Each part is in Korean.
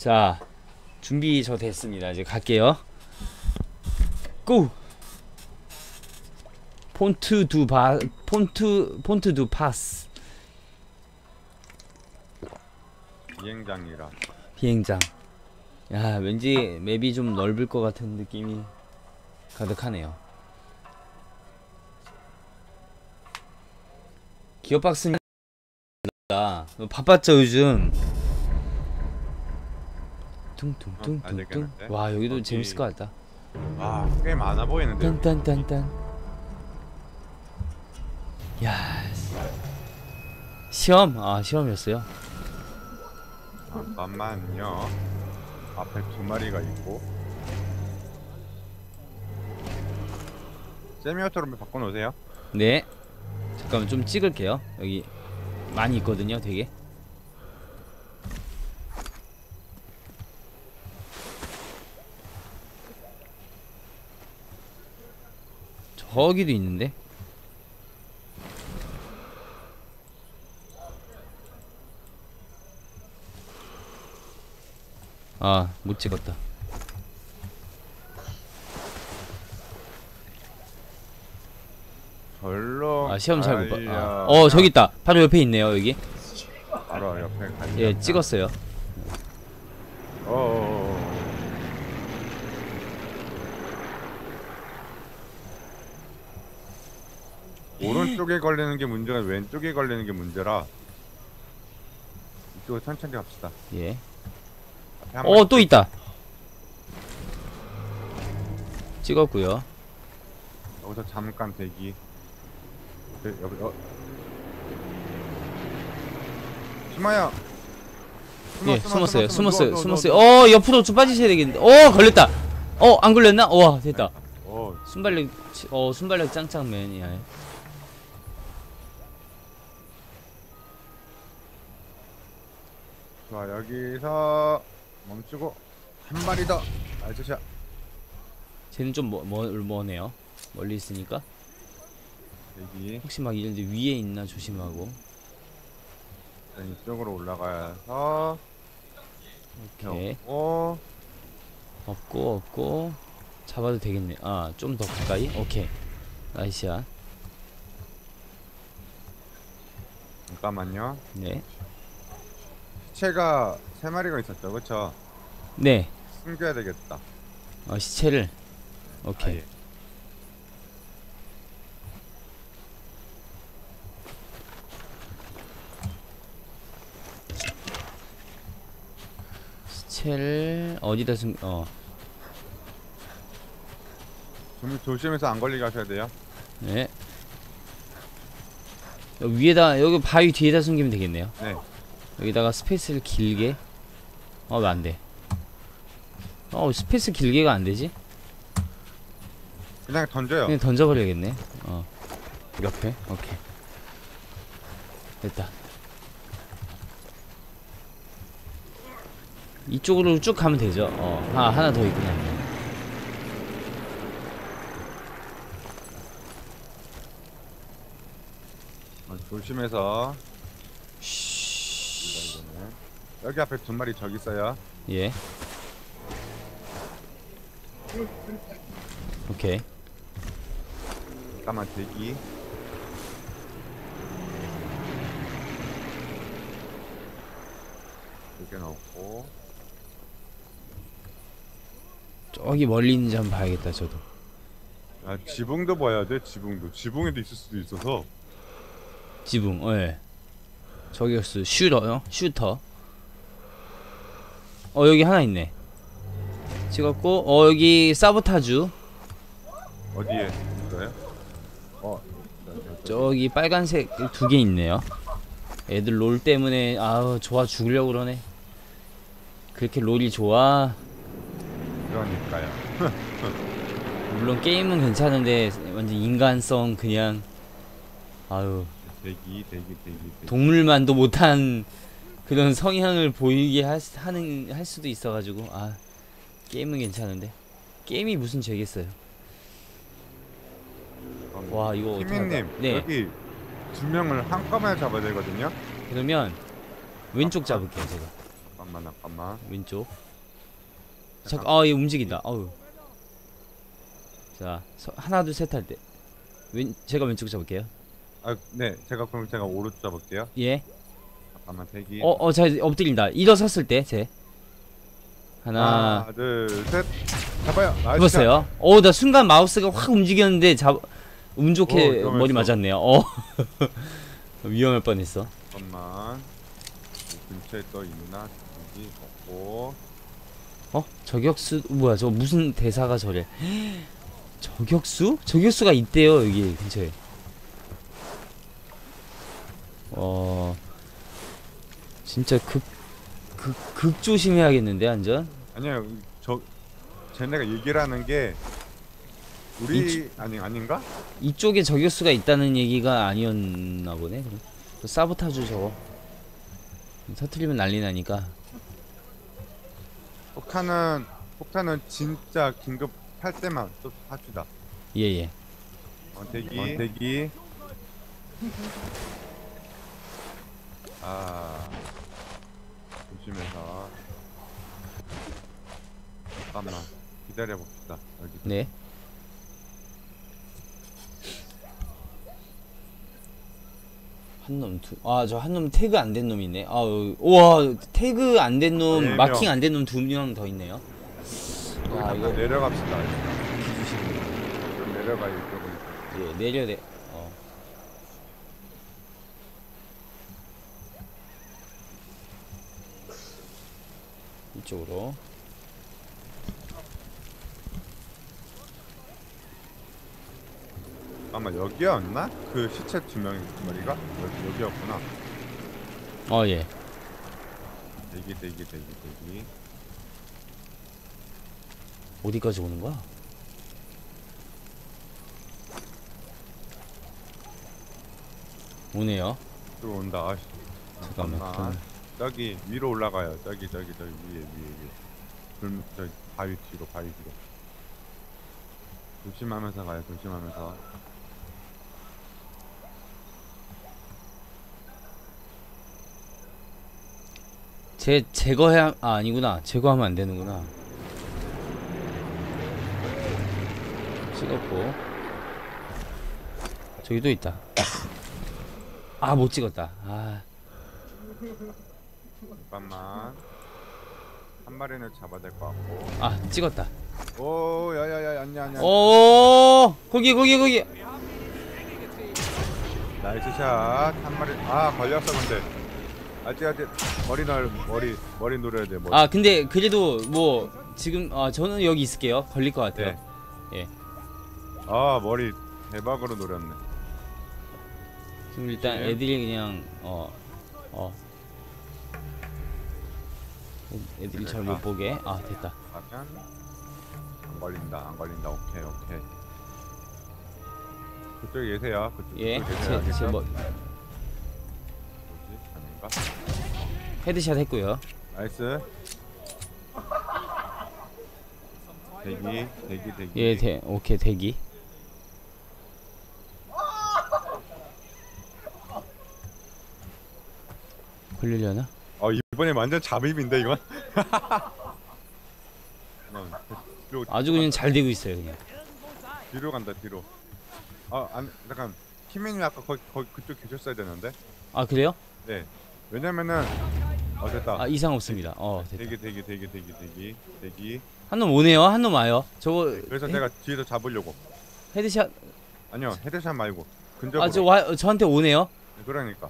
자, 준비 저 됐습니다. 이제 갈게요. 고! 폰트 두 파스. 비행장이라. 비행장. 야, 왠지 맵이 좀 넓을 것 같은 느낌이 가득하네요. 기어박스입니다. 바빴죠 요즘. 퉁퉁퉁퉁퉁. 와, 여기도 재밌을 것 같다. 아, 꽤 많아 보이는데. 딴딴딴딴. 야, 시험? 아, 시험이었어요. 잠깐만요. 앞에 두 마리가 있고. 세미오토로 바꿔놓으세요. 네. 잠깐만 좀 찍을게요. 여기 많이 있거든요, 되게. 저기도 있는데. 아, 못 찍었다. 별로. 아, 시험 잘 못 봐. 아. 저기 있다. 바로 옆에 있네요, 여기. 바로 옆에 가. 예, 찍었어요. 오른쪽에 걸리는 게 문제가 왼쪽에 걸리는 게 문제라. 이쪽으로 천천히 갑시다. 예. 앞에 또 있다. 찍었고요. 여기서 잠깐 대기. 여기 심마야. 예, 숨었어요. 옆으로 좀 빠지셔야 되겠는데. 걸렸다. 안 걸렸나? 와, 됐다. 순발력 짱짱맨이야. 좋아, 여기서 멈추고 한 마리 더. 알조샤. 쟤는 좀 머네요. 멀리 있으니까. 여기. 혹시 막 이런데 위에 있나 조심하고. 이쪽으로 올라가서. 오케이. 없고. 잡아도 되겠네. 아, 좀 더 가까이. 오케이. 나이스야. 잠깐만요. 네. 시체가 3마리가 있었죠, 그쵸? 네. 숨겨야 되겠다. 시체를. 오케이. 예. 시체를 어디다 조심해서 안 걸리게 하셔야 돼요. 네. 여기 바위 뒤에다 숨기면 되겠네요. 네. 여기다가 스페이스를 길게. 왜 안 돼? 스페이스 길게가 안 되지? 그냥 던져요. 그냥 던져버려야겠네. 옆에. 오케이. 됐다. 이쪽으로 쭉 가면 되죠. 하나 더 있구나. 조심해서. 여기 앞에 두 마리 저기 있어요. 예. 오케이. 잠깐만 대기. 여기 넣고. 저기 멀리 있는지 한번 봐야겠다. 저도. 아, 지붕도 봐야 돼. 지붕에도 있을 수도 있어서. 지붕. 예. 저기였어. 슈터. 여기 하나 있네. 찍었고. 여기 사보타주. 어디에 있어요? 저기 빨간색 2개 있네요. 애들 롤 때문에 좋아 죽으려고 그러네. 그렇게 롤이 좋아. 그러니까요. 물론 게임은 괜찮은데 완전 인간성 그냥 대기. 동물만도 못한 그런 성향을 보이게 할 수도 있어가지고 게임은 괜찮은데 게임이 무슨 죄겠어요. 와, 이거 희민님, 네. 여기 두 명을 한꺼번에 잡아야 되거든요. 그러면 왼쪽 잡을게요 제가. 잠깐만. 왼쪽. 얘 움직인다. 어우. 자, 하나 둘 셋 할 때. 제가 왼쪽 잡을게요. 아, 네. 그럼 제가 오른쪽 잡을게요. 예. 잠깐만 대기. 자, 엎드린다. 일어섰을 때, 하나, 둘, 셋. 잡아요. 나이스. 해봤어요. 나 순간 마우스가 확 움직였는데, 운 좋게 위험했어. 머리 맞았네요. 위험할 뻔했어. 잠깐만. 이 근처에 또 있나? 여기 없고. 저격수, 뭐야, 저 무슨 대사가 저래. 저격수? 저격수가 있대요, 여기 근처에. 진짜 극 조심해야겠는데, 완전? 아니야, 쟤네가 얘기를 하는 게 아닌가? 이쪽에 저격수가 있다는 얘기가 아니었나 보네. 그럼 사보타주 저거 터트리면 난리 나니까. 폭탄은 진짜 긴급할 때만 또 합시다. 예예. 대기. 조심해서. 잠깐만 기다려봅시다. 여기. 네. 저 한 놈 태그 안 된 놈 있네. 우와, 태그 안 된 놈, 4명. 마킹 안 된 놈 2명 더 있네요. 이거 내려갑시다. 조심해. 좀 내려가요 이쪽은. 예, 내려내. 이쪽으로. 아마 여기였나? 그 시체 2명 머리가 여기였구나. 예. 대기. 어디까지 오는 거야? 오네요. 들어온다. 잠깐만. 저기 위로 올라가요. 저기 위에. 저기 바위 뒤로. 조심하면서 가요. 제거해야 아니구나. 제거하면 안 되는구나. 찍었고. 저기도 있다. 못 찍었다. 잠깐만. 한 마리는 잡아야 될 것 같고. 찍었다. 오, 야야야, 아니야. 거기. 나이스 샷. 한 마리. 걸렸어 근데. 아직 머리 노려야 돼. 근데 그래도 뭐 지금 저는 여기 있을게요. 걸릴 것 같아요. 네. 머리 대박으로 노렸네. 지금 일단 애들이 그냥 애들이 잘 못 보게. 됐다. 가면 안 걸린다. 오케이. 그쪽에 계세요. 예. 그쪽에 제 뭐 아닌가? 헤드샷 했고요. 나이스. 대기. 예, 오케이, 대기. 걸리려나? 이번에 완전 잠입인데 이건. 아주 그냥 잘 되고 있어요, 그냥. 뒤로 간다. 잠깐. 키미님 아까 거기 그쪽 계셨어야 되는데. 그래요? 네. 왜냐면은 됐다. 이상 없습니다. 됐다. 대기. 한 놈 오네요. 한 놈 와요. 저거. 그래서 내가 뒤에서 잡으려고. 헤드샷. 아니요, 헤드샷 말고 근접으로. 저한테 오네요. 그러니까.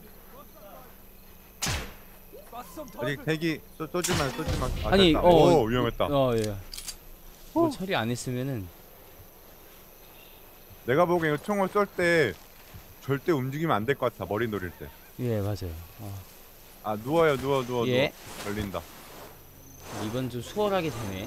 아직 대기 쏘지 마. 아니, 됐다. 오, 위험했다. 예. 뭐 처리 안 했으면은. 내가 보기엔 총을 쏠 때 절대 움직이면 안 될 것 같아. 머리 노릴 때. 예, 맞아요. 누워. 예. 걸린다. 이건 좀 수월하게 되네.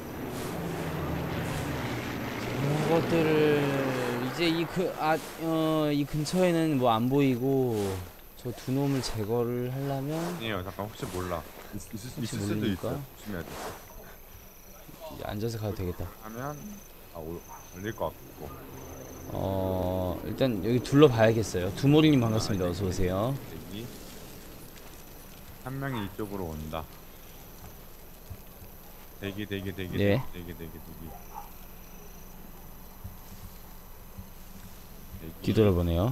저것들을 이제 이 근처에는 뭐 안 보이고 저 두 놈을 제거를 하려면 아니에요. 잠깐 혹시 몰라. 있을 수도 모르니까. 있어. 조심해야 돼. 이제 앉아서 가도 되겠다. 하면 걸릴 것 같고. 일단 여기 둘러봐야겠어요. 두모리님 반갑습니다. 어서 오세요. 한 명이 이쪽으로 온다. 대기 대기 대기 네. 대기 대기 대기 대기. 뒤돌아보네요.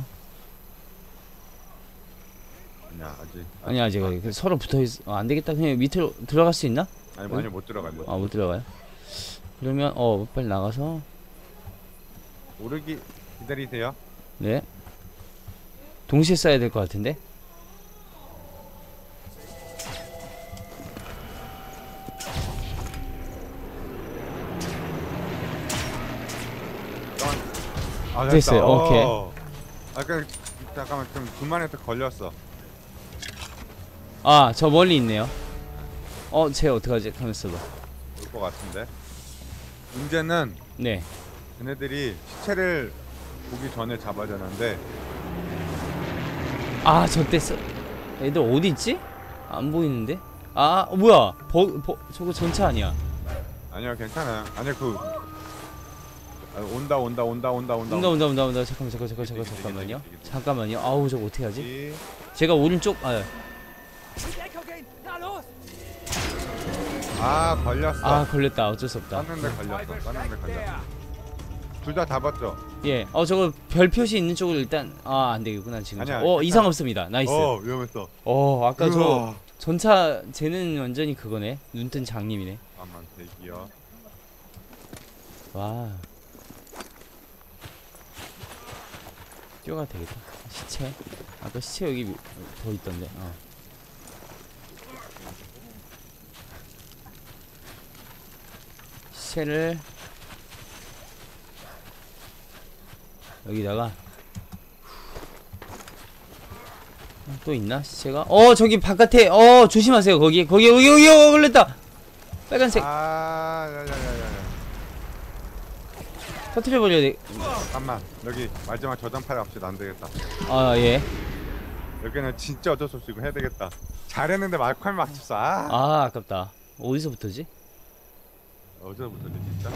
아니야 아직. 아니 아직 서로 붙어있. 안 되겠다. 그냥 밑으로 들어갈 수 있나? 아니 많이 못 들어가. 못. 아 못 들어가요? 그러면 빨리 나가서. 오르기 기다리세요. 네. 동시에 쏴야 될 것 같은데. 아, 됐다. 됐어요. 오케이. 아까 잠깐만 좀 그만해서 걸렸어. 아 저 멀리 있네요. 쟤 어떡하지? 가만있어 봐. 올 것 같은데. 문제는 네. 얘네들이 시체를 보기 전에 잡아야 되는데. 아 저때 애들 어디 있지? 안 보이는데? 아 뭐야? 저거 전차 아니야? 아니요 괜찮아요. 아니 온다. 온다. 잠깐만요. 잠깐만요. 아우 저거 어떻게 하지? 제가 오른쪽 걸렸어. 걸렸다. 어쩔 수 없다. 쐈는데 걸렸어. 둘 다 잡았죠? 예. 저거 별 표시 있는 쪽으로 일단 안 되겠구나 지금. 아니야, 이상 없습니다. 나이스. 위험했어. 아까 저 전차 쟤는 완전히 그거네. 눈뜬 장님이네. 잠깐만 대기요. 와. 뛰어가도 되겠다. 시체. 아까 시체 여기 더 있던데. 시체를 여기다가 또 있나 시체가? 저기 바깥에 조심하세요. 거기 걸렸다. 빨간색 야야야야야. 터트려 버려야 돼. 잠깐만 여기 마지막 저장판 합시다. 안 되겠다. 예. 여기는 진짜 어쩔 수 없이 이거 해야 되겠다. 잘했는데 말콸 맞췄어. 아깝다. 어디서부터지? 어제부터지 진짜.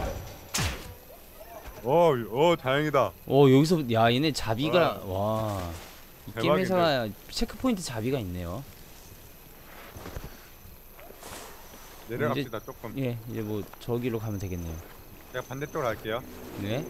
다행이다. 여기서 얘네 자비가 이 게임 대박인데. 회사가 체크포인트 자비가 있네요. 내려갑시다 조금. 예, 이제 뭐 저기로 가면 되겠네요. 제가 반대쪽으로 갈게요. 네.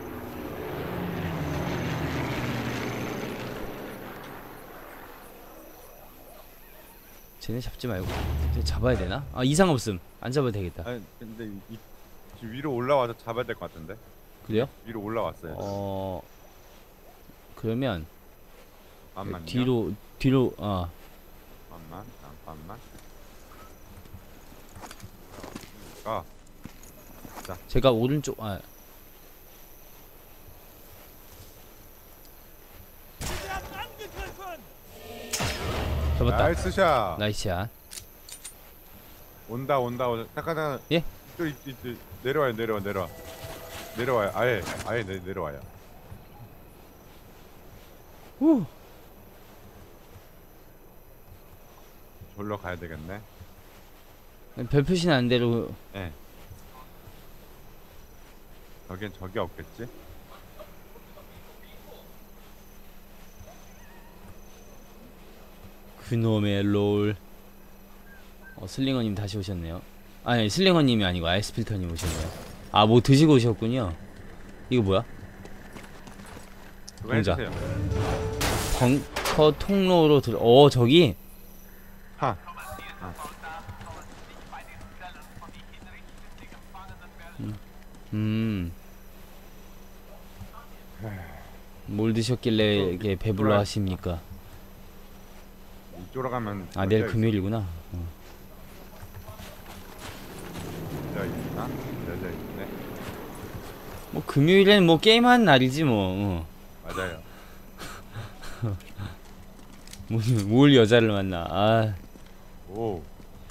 쟤네 잡지 말고 쟤 잡아야 되나? 이상 없음. 안 잡아도 되겠다. 아니 근데 지금 위로 올라와서 잡아야 될 것 같은데. 그래요? 위로 올라왔어요. 그러면 잠깐만요. 뒤로 잠깐만. 제가 오른쪽 잡았다. 나이스 샷. 나이스야. 온다. 잠깐. 예? 또 내려와요. 내려와요. 아예 내려와요. 후. 절로 가야 되겠네. 별 표시는 안 대로. 예. 여긴 적이 없겠지? 그놈의 롤. 슬링어님 다시 오셨네요. 아니 슬링어님이 아니고 아이스필터님 오셨네요. 뭐 드시고 오셨군요. 이거 뭐야? 그거 공작. 해주세요. 벙커 통로로 저기 하. 뭘 드셨길래 이게 배불러 하십니까? 이쪽으로 가면 내일 금요일이구나. 열려 있네. 뭐 금요일엔 뭐 게임하는 날이지 뭐. 맞아요. 뭘 여자를 만나. 오.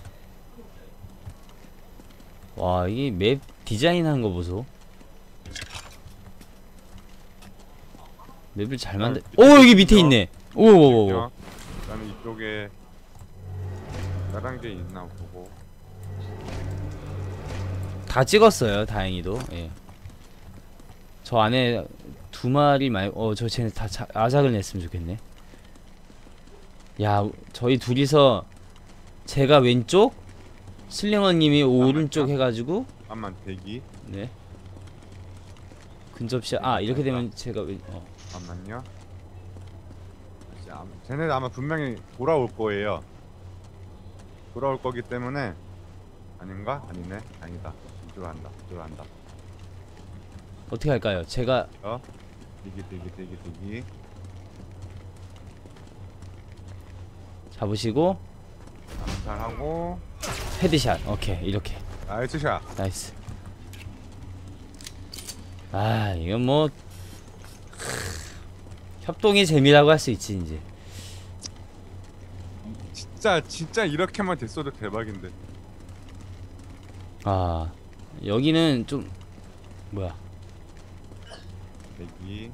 와, 이게 맵 디자인한 거 보소. 맵을 잘 만들. 여기 밑에 있네. 오. 그다음에 이쪽에 다른 게 있나 보고. 다 찍었어요. 다행히도. 예. 저 안에 두 마리 말고 저 쟤네 다 아작을 냈으면 좋겠네. 야, 저희 둘이서 제가 왼쪽, 슬링어님이 오른쪽 해가지고 잠깐만 대기. 네 근접시 아 이렇게 되면 제가 잠깐만요. 쟤네들 아마 분명히 돌아올 거예요. 돌아올 거기 때문에 아닌가? 아니네. 아니다. 이쪽으로 한다. 이쪽으로 한다. 어떻게 할까요? 제가 대기. 잡으시고 암살하고 헤드샷. 오케이 이렇게 나이스 샷. 나이스. 아 이건 뭐 협동의 재미라고 할 수 있지 이제. 진짜 이렇게만 됐어도 대박인데. 아 여기는 좀 뭐야 대기.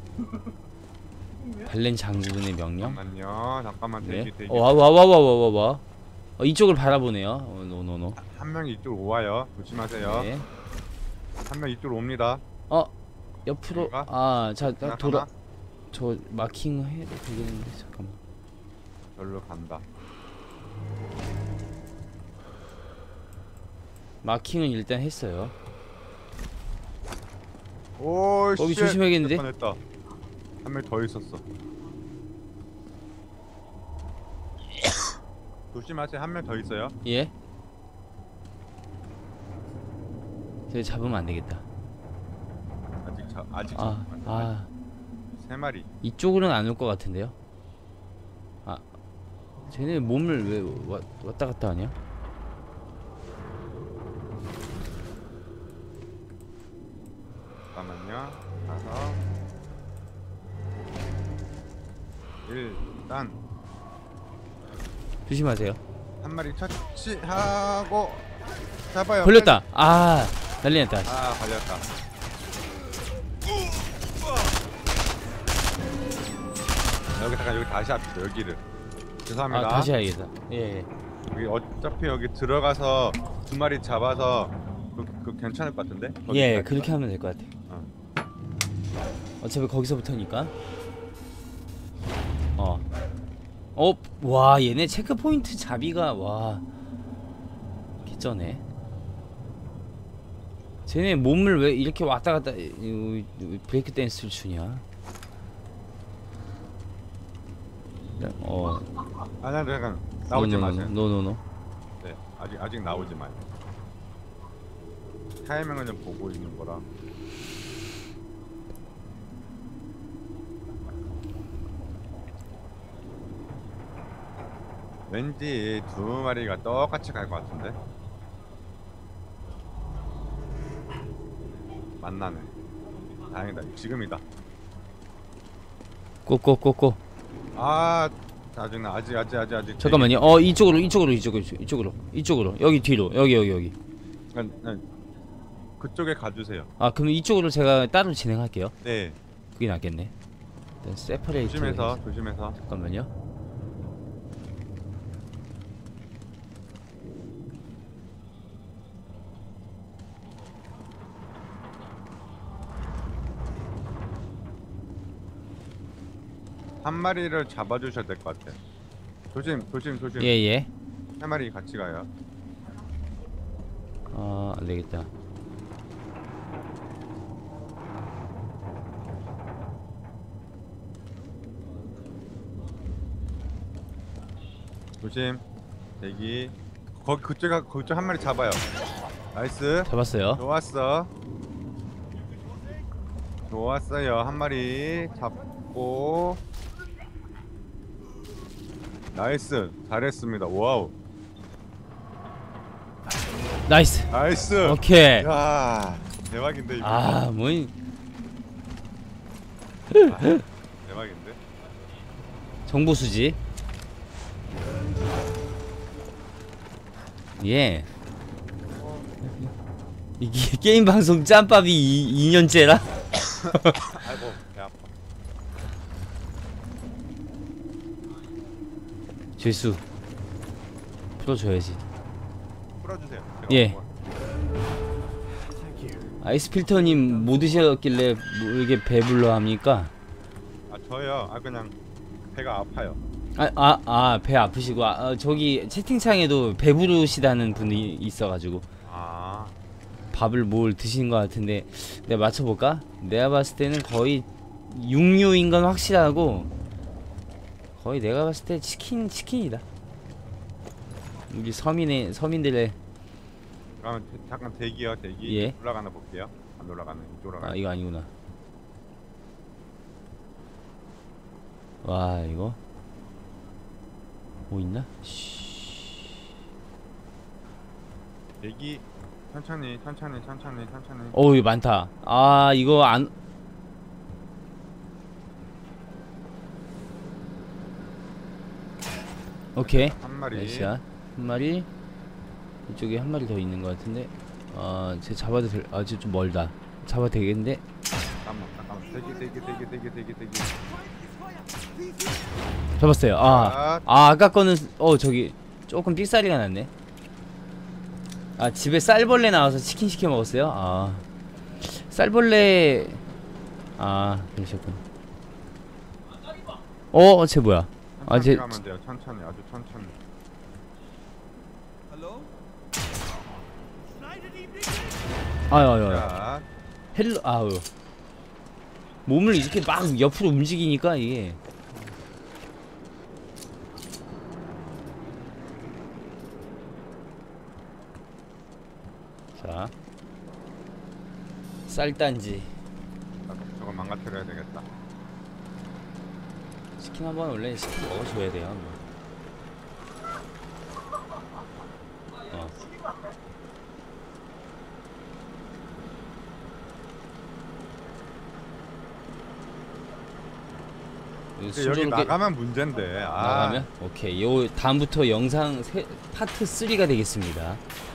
벨렌 장군의 명령? 잠깐만 네. 대기. 와. 이쪽을 바라보네요. 노노노. 한 명이 이쪽으로 와요. 조심하세요. 네. 한 명 이쪽으로 옵니다. 옆으로. 여기가? 자 돌아. 하나? 저 마킹 해도 되겠는데 잠깐만. 절로 간다. 마킹은 일단 했어요. 오, 거기 쉣. 조심해야겠는데? 뻔했다. 한 명 더 있었어. 조심하세요. 한 명 더 있어요. 예. 저 잡으면 안 되겠다. 아직 세 마리. 이쪽으로는 안 올 것 같은데요. 쟤네 몸을 왜 왔다 갔다 하냐? 잠깐만요. 가서 일단 조심하세요. 한 마리 처치하고 잡아요. 걸렸다. 난리 났다. 걸렸다. 여기 다시 합시다. 여기를. 죄송합니다. 다시 해야겠다. 예. 여기 어차피 여기 들어가서 두 마리 잡아서 그 괜찮을 것 같은데? 예, 거기까지. 그렇게 하면 될 것 같아. 어차피 거기서부터니까. 와, 얘네 체크 포인트 잡이가 와 개쩌네. 쟤네 몸을 왜 이렇게 왔다 갔다 브레이크 댄스를 추냐? 아니야, 잠깐 나오지 마세요. 노노노. 네, 아직 나오지 마요. 타이밍을 좀 보고 있는 거라. 왠지 두 마리가 똑같이 갈 것 같은데. 만나네. 다행이다. 지금이다. 꼬꼬꼬꼬. 짜증나. 아직. 잠깐만요. 이쪽으로. 여기 뒤로. 여기. 그쪽에 가주세요. 그럼 이쪽으로 제가 따로 진행할게요. 네. 그게 낫겠네. 일단 세퍼레이트. 조심해서. 잠깐만요. 한 마리를 잡아주셔야 될 것 같아. 조심. 예. 한 마리 같이 가요. 안 되겠다. 조심. 대기. 그쪽 한 마리 잡아요. 나이스. 잡았어요. 좋았어요. 한 마리 잡고. 나이스. 잘했습니다. 와우. 나이스. 오케이. 야, 대박인데 이거. 뭐이. 대박인데. 정보 수집. 예. 이게 게임 방송 짬밥이 2년째라. 아이고, 배 아파. 죄수 풀어줘야지. 풀어주세요. 예. 아이스 필터님 못 드셨길래 뭐 이렇게 배불러 합니까? 저요. 그냥 배가 아파요. 배 아프시고 저기 채팅창에도 배부르시다는 분이 있어가지고 아, 밥을 뭘 드시는 것 같은데 내가 맞춰볼까? 내가 봤을 때는 거의 육류인 건 확실하고 거의 내가 봤을 때 치킨이다. 우리 서민들의 그러면 잠깐 대기요, 대기. 예. 올라가나 볼게요. 안 올라가는, 이쪽 올라가는. 이거 아니구나. 와 이거 뭐 있나? 대기. 천천히. 이거 많다. 이거 안 오케이. 한 마리. 나이스야. 한 마리. 이쪽에 한 마리 더 있는 것 같은데. 쟤 잡아도 될. 쟤 좀 멀다. 잡아도 되겠는데. 잠깐만. 대기. 잡았어요. 아까 거는 저기 조금 삑사리가 났네. 집에 쌀벌레 나와서 치킨 시켜 먹었어요. 쌀벌레. 그러셨군. 쟤 뭐야? 천천히 가면 돼요. 천천히, 아주 천천히. 아유. 자, 헬로. 몸을 이렇게 막 옆으로 움직이니까 이게. 자, 쌀단지. 저거 망가뜨려야 되겠다. 치킨 한번 원래 치킨 먹어줘야 돼요. 여기 나가면 문제인데. 나가면? 오케이. 요 다음부터 영상 파트 3가 되겠습니다.